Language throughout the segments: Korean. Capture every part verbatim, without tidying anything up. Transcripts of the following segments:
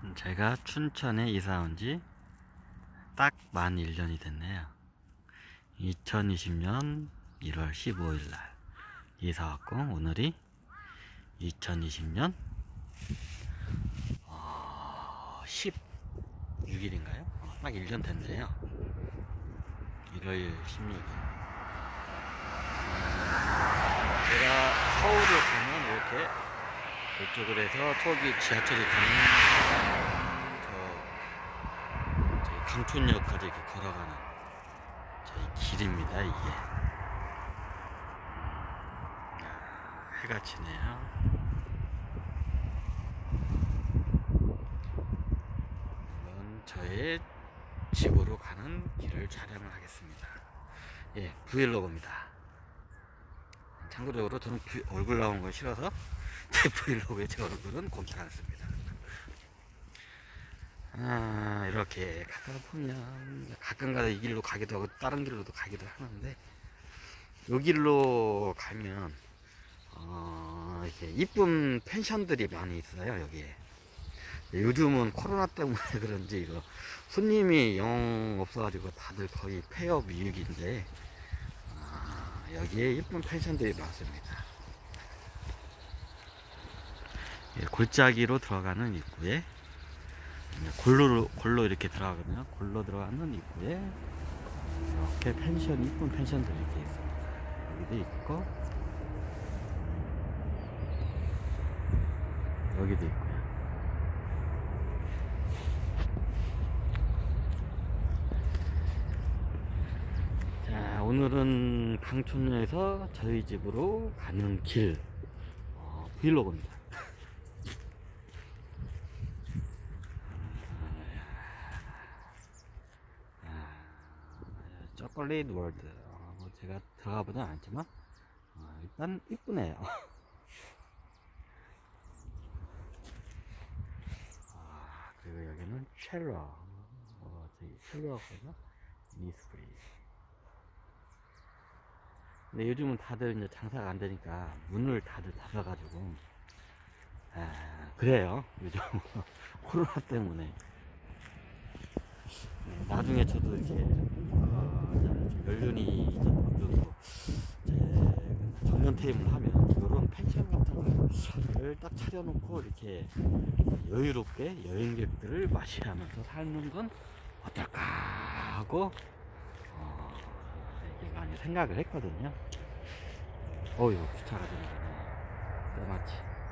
제가 춘천에 이사 온 지 딱 만 일 년이 됐네요. 이천이십 년 일월 십오일 날 이사 왔고, 오늘이 이천이십 년 어, 십육 일인가요? 어, 딱 일 년 됐네요. 일월 십육 일. 제가 서울을 가면 이렇게 이쪽으로 해서 저기 지하철이 가는 저 저희 강촌역까지 이렇게 걸어가는 저희 길입니다. 이게 해가 지네요. 이건 저의 집으로 가는 길을 촬영을 하겠습니다. 예, 브이로그입니다. 참고적으로 저는 얼굴 나오는 거 싫어서 제 브이로그에 제 얼굴은 공개를 안 씁니다. 아, 이렇게 가다 보면 가끔가다 이 길로 가기도 하고 다른 길로도 가기도 하는데, 이 길로 가면 어, 이렇게 이쁜 펜션들이 많이 있어요. 여기에 요즘은 코로나 때문에 그런지 이거 손님이 영 없어가지고 다들 거의 폐업 위기인데, 아, 여기에 이쁜 펜션들이 많습니다. 예, 골짜기로 들어가는 입구에 골로 골로 이렇게 들어가거든요. 골로 들어가는 입구에 이렇게 펜션, 이쁜 펜션들이 이렇게 있습니다. 여기도 있고 여기도 있고요. 자, 오늘은 강촌역에서 저희 집으로 가는 길 어, 브이로그입니다. 초콜릿 월드. 어, 뭐 제가 들어가 보진 않지만 어, 일단 이쁘네요. 아, 그리고 여기는 첼러. 어, 저기 첼러거든요. 미스프리. 근데 요즘은 다들 이제 장사가 안 되니까 문을 다들 닫아가지고, 아, 그래요. 요즘 코로나 때문에. 네, 나중에 저도 이렇게 어, 연륜이 이제 어느 정도 제 정년 퇴임을 하면 이런 펜션 같은 거를 딱 차려놓고 이렇게 여유롭게 여행객들을 맞이하면서 사는 건 어떨까 하고 어, 이렇게 많이 생각을 했거든요. 어휴, 주차가 되네. 때마치.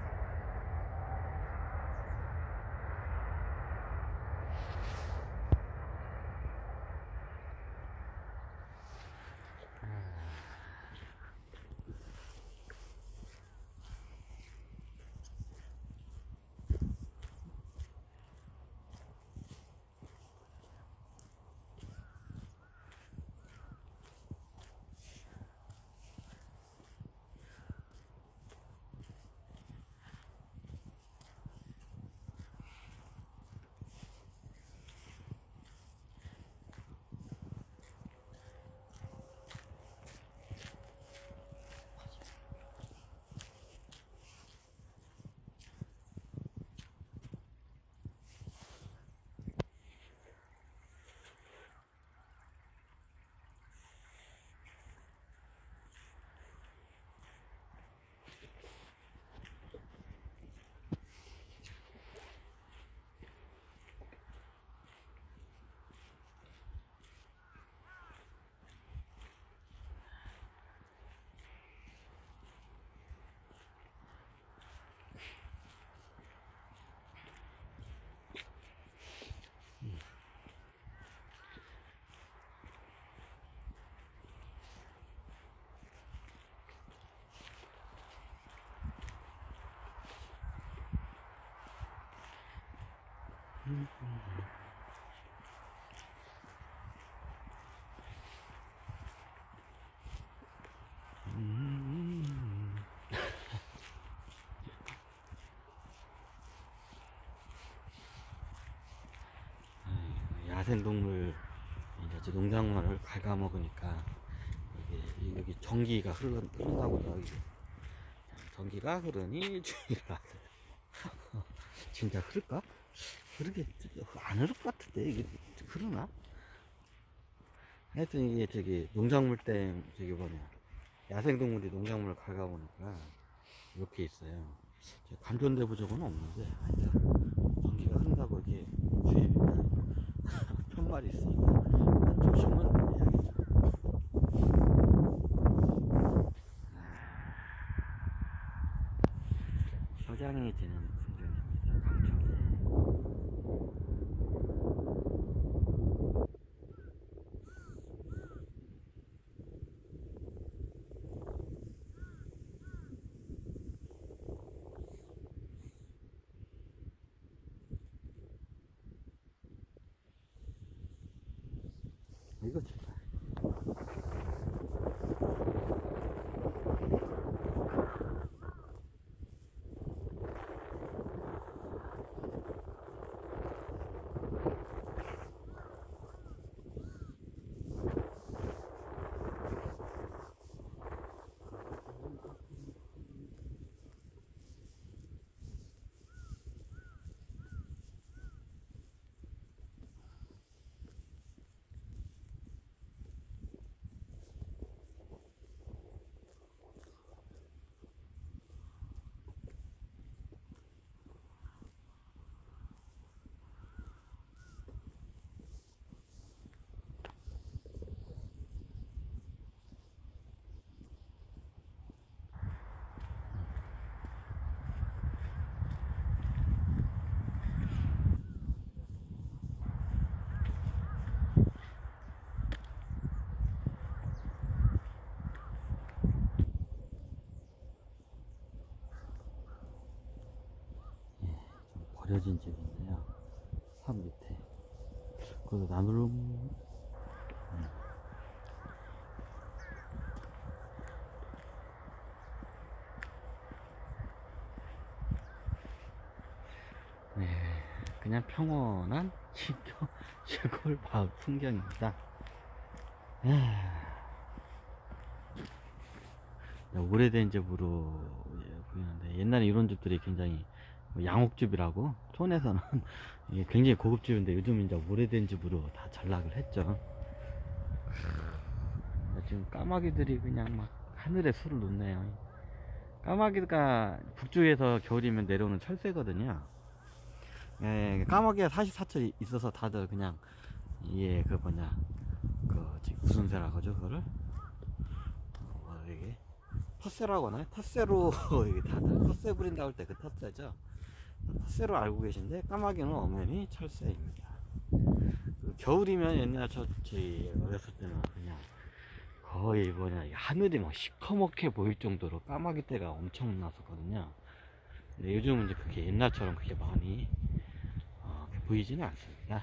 음, 음. 음. 야생동물 이제 농작물을 갉아먹으니까 여기, 여기 전기가 흘러, 흐른다고요. 여기. 전기가 흐르니 주의를 하세요. 진짜 흐를까? 그렇게 안 흐를 것 같은데 이게 흐르나? 하여튼 이게 저기 농작물 때 저기 뭐냐 야생동물이 농작물을 갉아보니까 이렇게 있어요. 간존대 부족은 없는데 하여튼 전기가 흐른다고 이게 주위에 편말이 있으니까 조심은 해야겠죠. 소장해지는 풍경입니다. 강천에. 이거 좋다. 버려진 집이 있네요. 산 밑에. 거기 나무를, 음. 네, 그냥 평온한 시골, 시골 마을 풍경입니다. 오래된 집으로 보이는데 옛날에 이런 집들이 굉장히 양옥집이라고 촌에서는 굉장히 고급집인데 요즘 이제 오래된 집으로 다 전락을 했죠. 지금 까마귀들이 그냥 막 하늘에 술을 놓네요. 까마귀가 북쪽에서 겨울이면 내려오는 철새거든요. 예, 까마귀가 사십사철 있어서 다들 그냥 예, 그 뭐냐 그 무슨 새라 그러죠 그거를 어, 이게 텃새라고 하나요? 텃새로 이게 다들 텃새 부린다고 할 때 그 텃새죠. 텃새로 알고 계신데 까마귀는 엄연히 철새입니다. 그 겨울이면 옛날 저 저희 어렸을 때는 그냥 거의 뭐냐 하늘이 막 시커멓게 보일 정도로 까마귀 떼가 엄청 났었거든요. 근데 요즘은 이제 그게 옛날처럼 그렇게 많이 어, 보이지는 않습니다.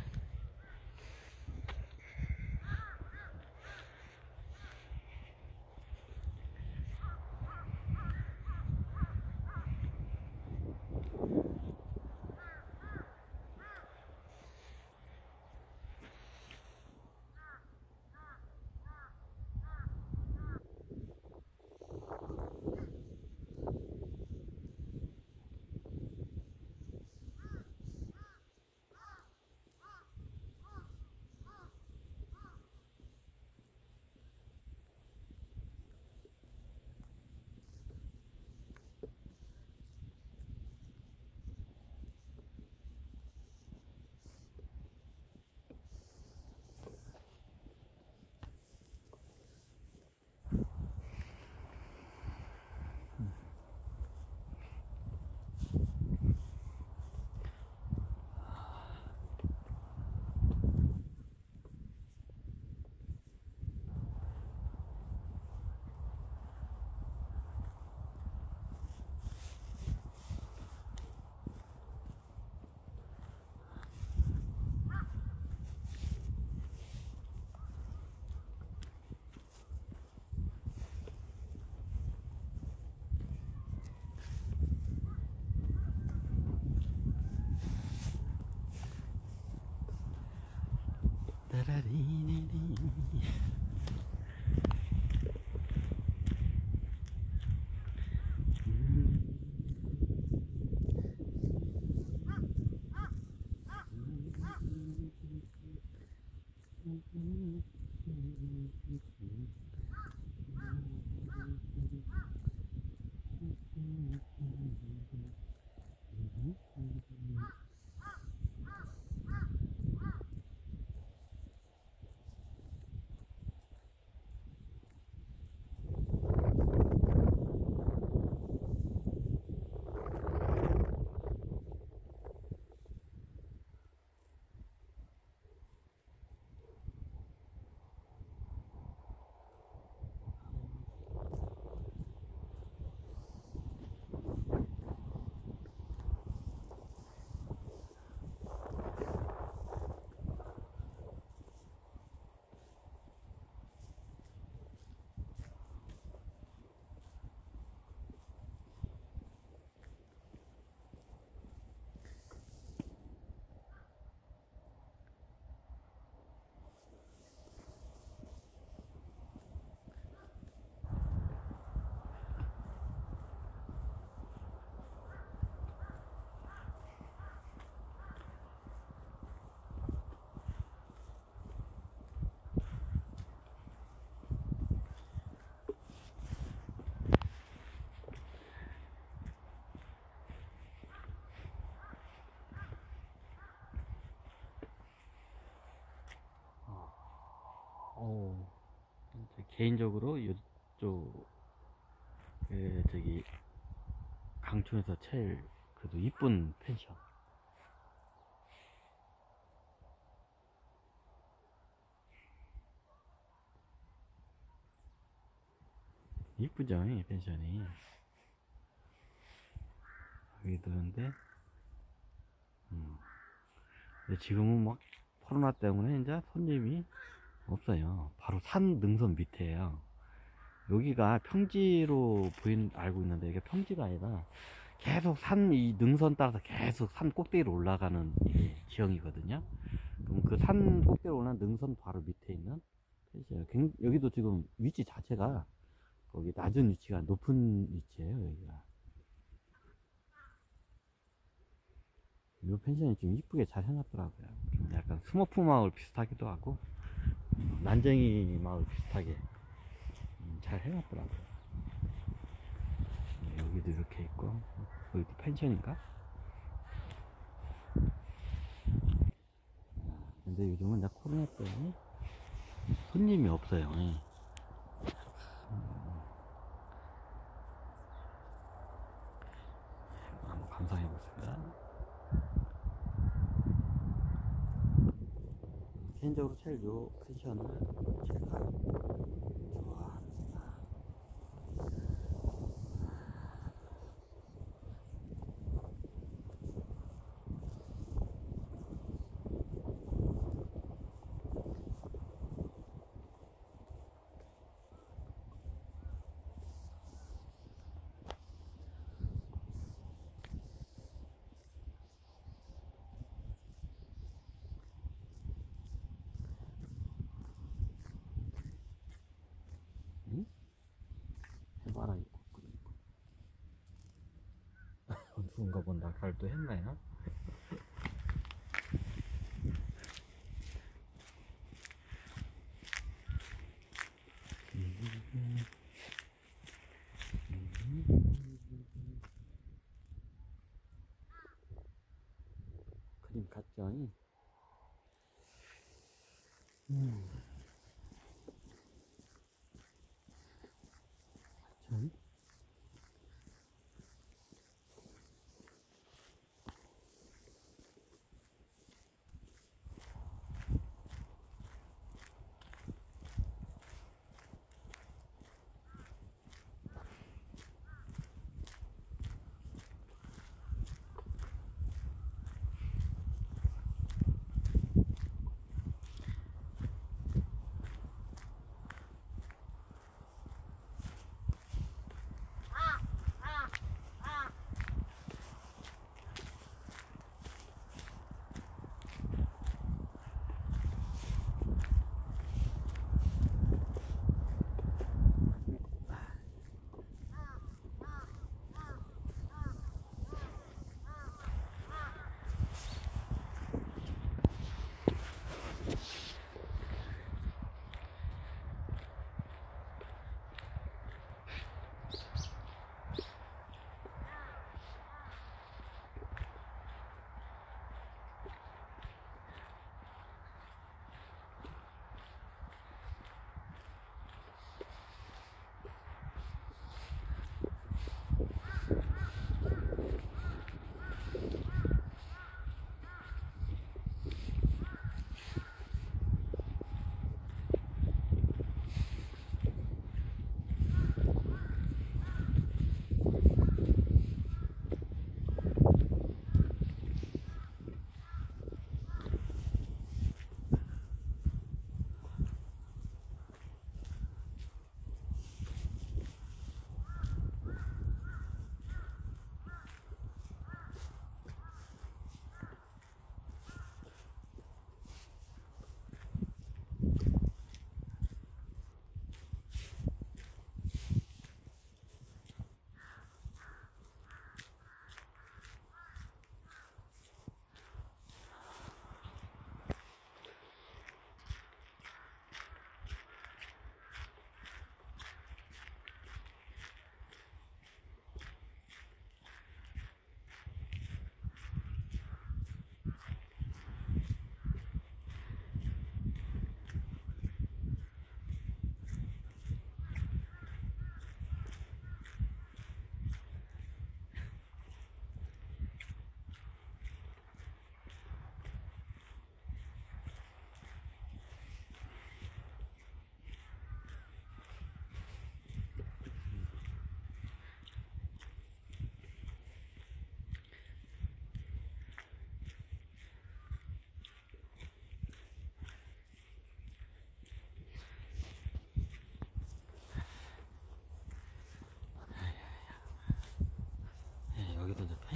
어, 개인적으로 이쪽 그 저기 강촌에서 제일 그래도 이쁜 펜션. 이쁘죠, 이 펜션이. 여기 드는데, 음. 근데 지금은 막 코로나 때문에 이제 손님이 없어요. 바로 산 능선 밑에요. 여기가 평지로 보인 알고 있는데 이게 평지가 아니라 계속 산 이 능선 따라서 계속 산 꼭대기로 올라가는 이 지형이거든요. 그럼 그 산 꼭대기로 올라가는 능선 바로 밑에 있는 펜션이에요. 굉- 여기도 지금 위치 자체가 거기 낮은 위치가 높은 위치예요. 여기가 이 펜션이 좀 이쁘게 잘 해놨더라고요. 좀 약간 스머프 마을 비슷하기도 하고 난쟁이 마을 비슷하게 음, 잘 해놨더라고요. 네, 여기도 이렇게 있고 여기도 펜션인가? 근데 요즘은 나 코로나 때문에 손님이 없어요. 예. 한번 감상해 보겠습니다. 개인적으로 제일 요 펜션을 제가 좋아합니다. 응? 해봐라 이거. 누군가 본 낙찰도 했나요? 그림 같죠? 음, 참.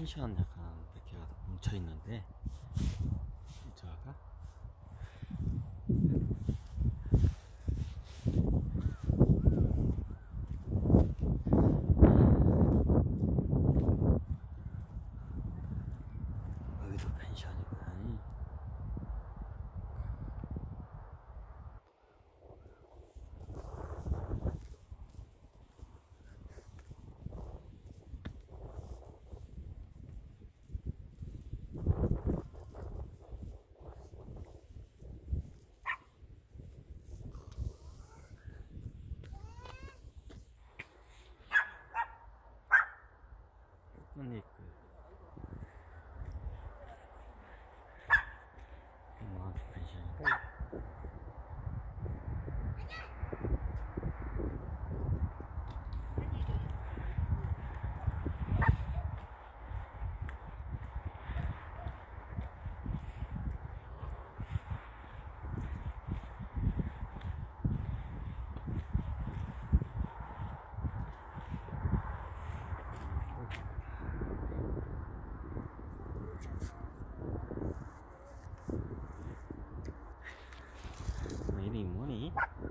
펜션 약간 이렇게 뭉쳐 있는데 이쪽가 여기도 펜션이고. 꽃잎 뭐 펜션이고. 이름이 뭐니?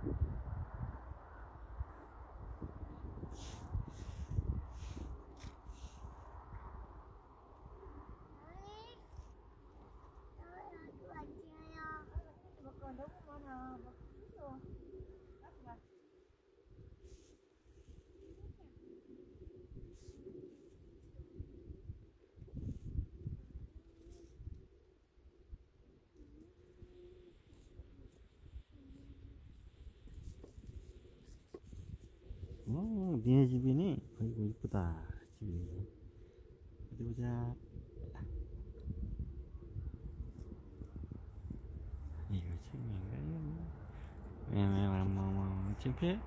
음, 니네 집이니? 아이고 이쁘다 집이. 어디 보자. 이거 책임인가 이거? 왜왜 뭐뭐 창피해?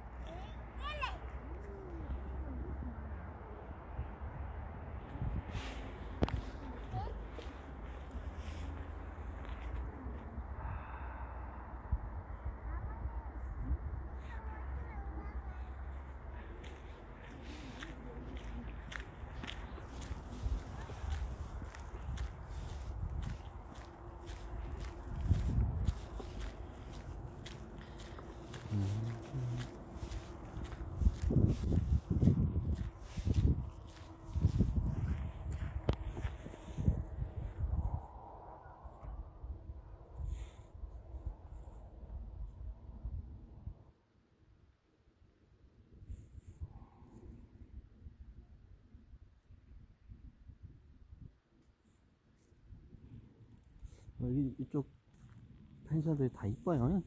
여기 이쪽 펜션들이 다 이뻐요.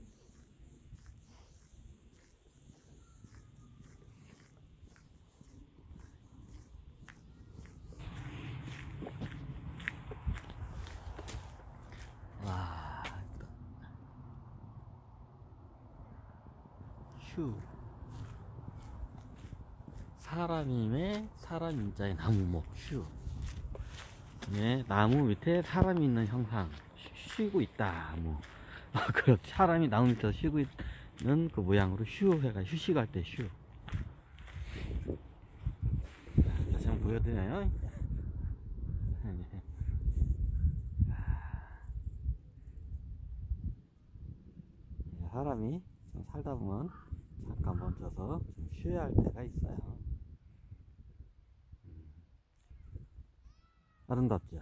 와, 휴. 사람임에 사람 인자의 나무목 휴. 네, 나무 밑에 사람이 있는 형상. 쉬, 쉬고 있다. 뭐. 아, 그렇지. 사람이 나무 밑에서 쉬고 있는 그 모양으로 휴 해가 휴식할 때 휴. 다시 한번 보여드려요. 사람이 좀 살다 보면 잠깐 멈춰서 좀 쉬어야 할 때가 있어요. 아름답죠?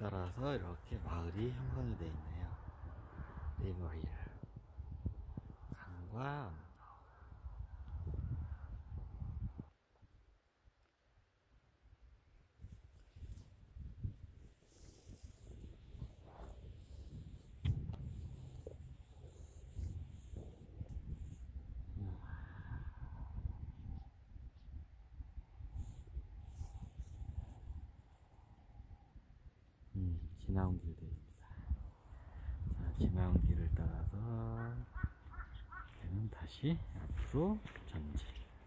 따라서 이렇게 마을이 형성이 되어 있네요. 네이버힐 강과 음, 지나온 길도 있습니다. 자, 지나온 길을 따라서 얘는 다시 앞으로 전진.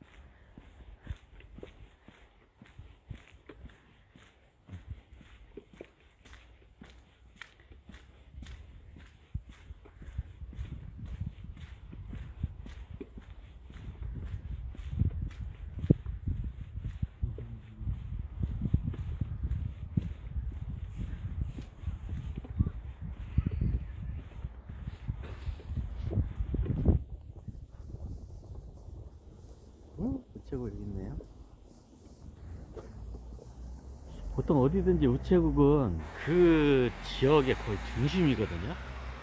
어? 우체국 여기 있네요. 보통 어디든지 우체국은 그 지역의 거의 중심이거든요.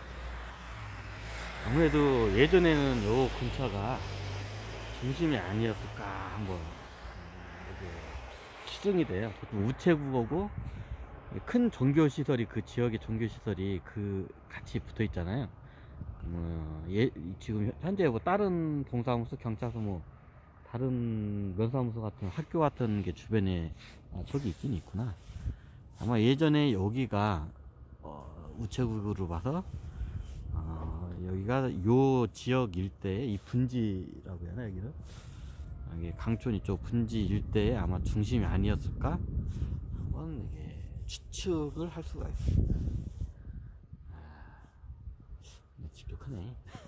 아무래도 예전에는 요 근처가 중심이 아니었을까 한번 이게 추정이 돼요. 보통 우체국하고 큰 종교시설이, 그 지역의 종교시설이 그 같이 붙어 있잖아요. 어, 예, 지금 현재 뭐 다른 동사무소, 경찰서, 뭐 다른 면사무소 같은 학교 같은 게 주변에 아, 저기 있긴 있구나. 아마 예전에 여기가 어, 우체국으로 봐서 어, 여기가 요 지역 일대에 이 분지라고 해야 하나, 여기는 여기 강촌 이쪽 분지 일대에 아마 중심이 아니었을까 한번 이게 추측을 할 수가 있습니다. 아, 집도 크네.